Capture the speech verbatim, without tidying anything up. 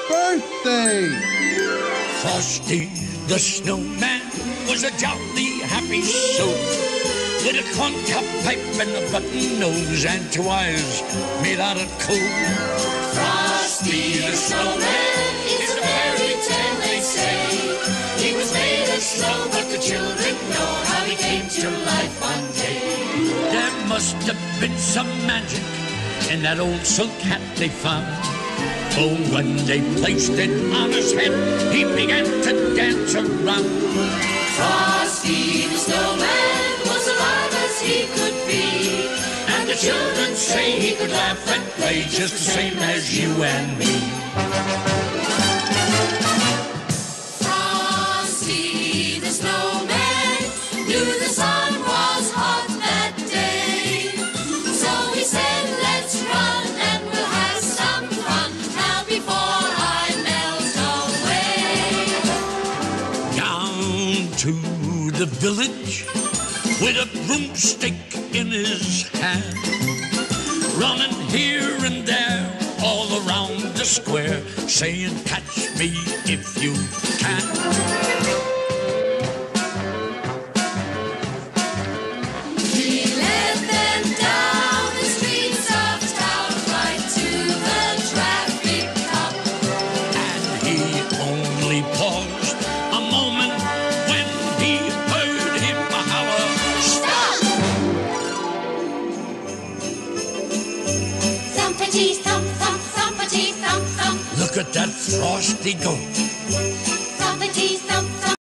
birthday! Frosty the Snowman was a jolly happy soul, with a corncob pipe and a button nose and two eyes made out of coal. Frosty the Snowman is a fairy tale, they say. He was made of snow, but the children know how he came to life one day. There must have been some magic in that old silk hat they found. Oh, when they placed it on his head, he began to dance around. Frosty the Snowman was alive as he could be, and the children say he could laugh and play just the same as you and me. Frosty the Snowman knew the sun was hot that day, so he said, let's run and we'll have some fun now before I melt away. Down to the village with a broomstick in his hand, running here and there all around the square, saying, catch me if you can. He led them down the streets of town, right to the traffic cop. And he only paused a moment when he heard him holler, Stop! Thumpity thump thump, thumpity thump thump. look at that Frosty go.